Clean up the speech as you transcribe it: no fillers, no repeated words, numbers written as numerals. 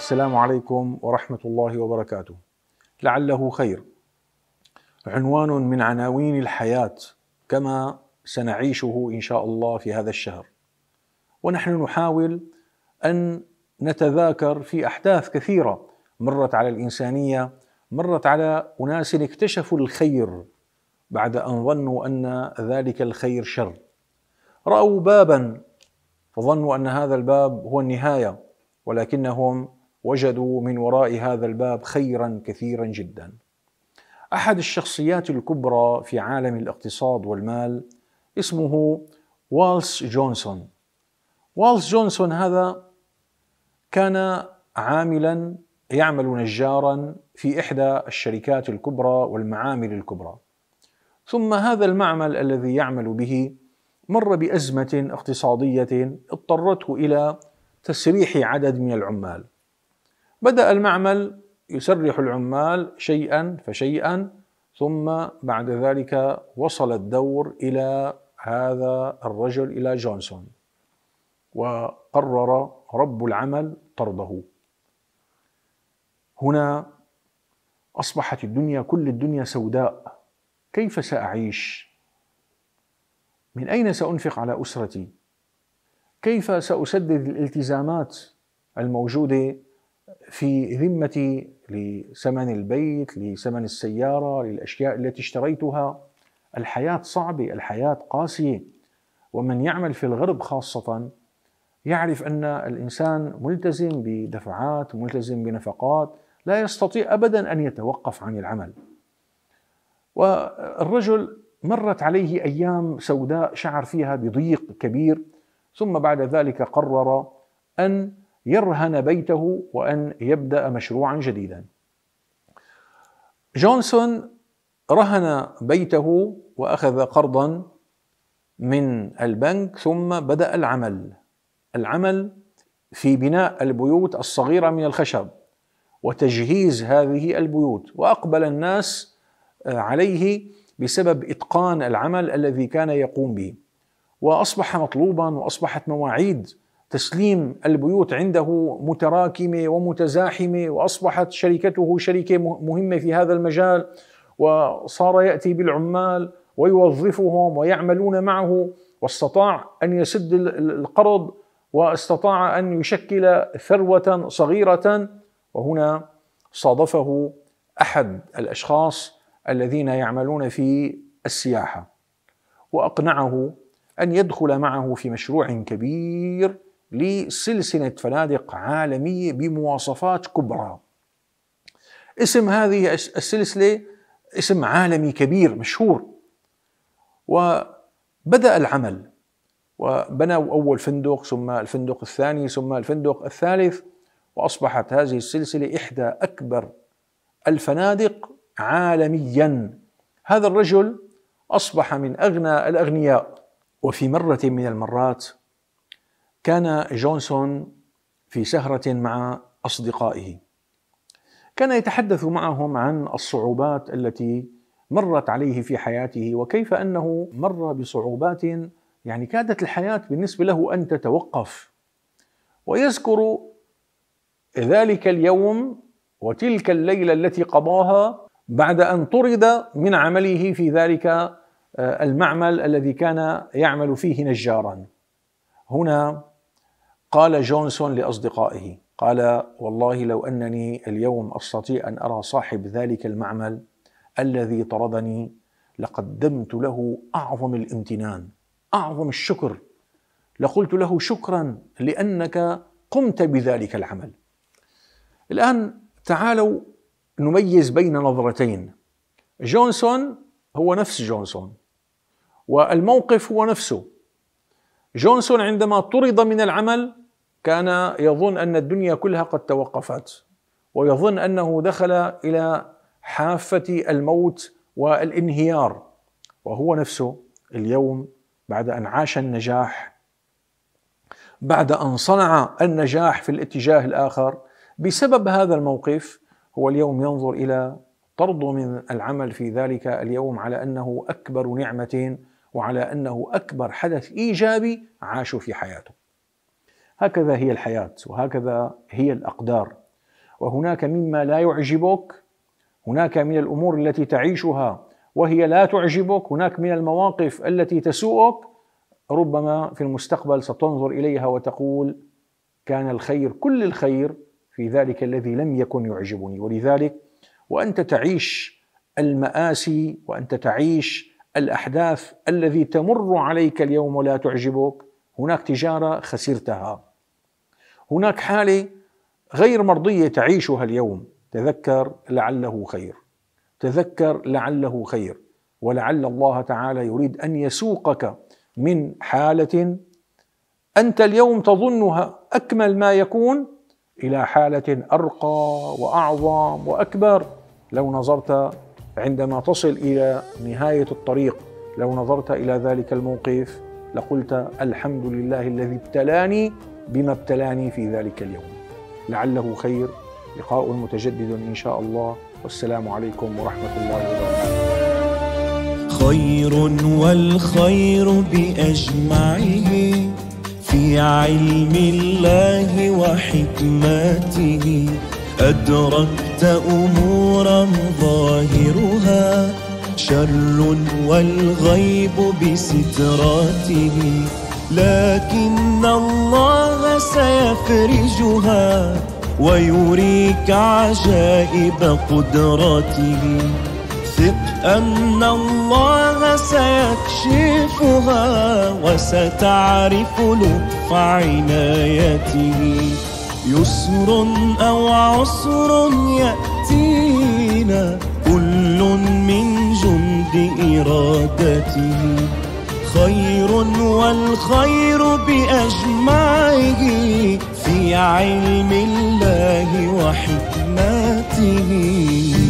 السلام عليكم ورحمة الله وبركاته. لعله خير. عنوان من عناوين الحياة كما سنعيشه إن شاء الله في هذا الشهر، ونحن نحاول أن نتذاكر في أحداث كثيرة مرت على الإنسانية، مرت على أناس اكتشفوا الخير بعد أن ظنوا أن ذلك الخير شر، رأوا بابا فظنوا أن هذا الباب هو النهاية، ولكنهم وجدوا من وراء هذا الباب خيرا كثيرا جدا. أحد الشخصيات الكبرى في عالم الاقتصاد والمال اسمه والس جونسون. والس جونسون هذا كان يعمل نجارا في إحدى الشركات الكبرى والمعامل الكبرى، ثم هذا المعمل الذي يعمل به مر بأزمة اقتصادية اضطرته إلى تسريح عدد من العمال. بدأ المعمل يسرح العمال شيئا فشيئا، ثم بعد ذلك وصل الدور إلى هذا الرجل، إلى جونسون، وقرر رب العمل طرده. هنا أصبحت كل الدنيا سوداء. كيف سأعيش؟ من أين سأنفق على أسرتي؟ كيف سأسدد الالتزامات الموجودة في ذمتي لثمن البيت، لثمن السيارة، للأشياء التي اشتريتها؟ الحياة صعبة، الحياة قاسية، ومن يعمل في الغرب خاصة يعرف أن الإنسان ملتزم بدفعات، ملتزم بنفقات، لا يستطيع أبدا أن يتوقف عن العمل. والرجل مرت عليه أيام سوداء شعر فيها بضيق كبير، ثم بعد ذلك قرر أن يرهن بيته وأن يبدأ مشروعا جديدا. جونسون رهن بيته وأخذ قرضا من البنك، ثم بدأ العمل في بناء البيوت الصغيرة من الخشب وتجهيز هذه البيوت، وأقبل الناس عليه بسبب إتقان العمل الذي كان يقوم به، وأصبح مطلوبا، وأصبحت مواعيد تسليم البيوت عنده متراكمة ومتزاحمة، وأصبحت شركته شركة مهمة في هذا المجال، وصار يأتي بالعمال ويوظفهم ويعملون معه، واستطاع أن يسد القرض، واستطاع أن يشكل ثروة صغيرة. وهنا صادفه أحد الأشخاص الذين يعملون في السياحة، وأقنعه أن يدخل معه في مشروع كبير لسلسلة فنادق عالمية بمواصفات كبرى. اسم هذه السلسلة اسم عالمي كبير مشهور. وبدأ العمل، وبنوا أول فندق، ثم الفندق الثاني، ثم الفندق الثالث، وأصبحت هذه السلسلة إحدى أكبر الفنادق عالميا. هذا الرجل أصبح من أغنى الأغنياء. وفي مرة من المرات كان جونسون في سهرة مع أصدقائه، كان يتحدث معهم عن الصعوبات التي مرت عليه في حياته، وكيف أنه مر بصعوبات كادت الحياة بالنسبة له أن تتوقف، ويذكر ذلك اليوم وتلك الليلة التي قضاها بعد أن طرد من عمله في ذلك المعمل الذي كان يعمل فيه نجارا. هنا قال جونسون لأصدقائه، قال: والله لو أنني اليوم أستطيع أن أرى صاحب ذلك المعمل الذي طردني لقدمت له أعظم الامتنان، أعظم الشكر، لقلت له: شكرا لأنك قمت بذلك العمل. الآن تعالوا نميز بين نظرتين. جونسون هو نفس جونسون، والموقف هو نفسه. جونسون عندما طرد من العمل كان يظن أن الدنيا كلها قد توقفت، ويظن أنه دخل إلى حافة الموت والانهيار، وهو نفسه اليوم بعد أن عاش النجاح، بعد أن صنع النجاح في الاتجاه الآخر، بسبب هذا الموقف هو اليوم ينظر إلى طرده من العمل في ذلك اليوم على أنه أكبر نعمة، وعلى أنه أكبر حدث إيجابي عاشه في حياته. هكذا هي الحياة، وهكذا هي الأقدار. وهناك مما لا يعجبك، هناك من الأمور التي تعيشها وهي لا تعجبك، هناك من المواقف التي تسوءك، ربما في المستقبل ستنظر إليها وتقول كان الخير، كل الخير في ذلك الذي لم يكن يعجبني. ولذلك وأنت تعيش المآسي وأنت تعيش الأحداث الذي تمر عليك اليوم ولا تعجبك، هناك تجارة خسرتها، هناك حالة غير مرضية تعيشها اليوم، تذكر لعله خير، تذكر لعله خير، ولعل الله تعالى يريد أن يسوقك من حالة أنت اليوم تظنها أكمل ما يكون إلى حالة أرقى وأعظم وأكبر. لو نظرت عندما تصل إلى نهاية الطريق، لو نظرت إلى ذلك الموقف لقلت الحمد لله الذي ابتلاني بما ابتلاني في ذلك اليوم. لعله خير. لقاء متجدد إن شاء الله، والسلام عليكم ورحمة الله وبركاته. خير والخير بأجمعه في علم الله وحكمته، أدركت أمورا ظاهرها شر والغيب بستراته، لكن الله سيفرجها ويريك عجائب قدرته. ثق أن الله سيكشفها وستعرف لطف عنايته. يسر أو عسر يأتينا كل من جند إرادته، خير والخير بأجمعه في علم الله وحكمته.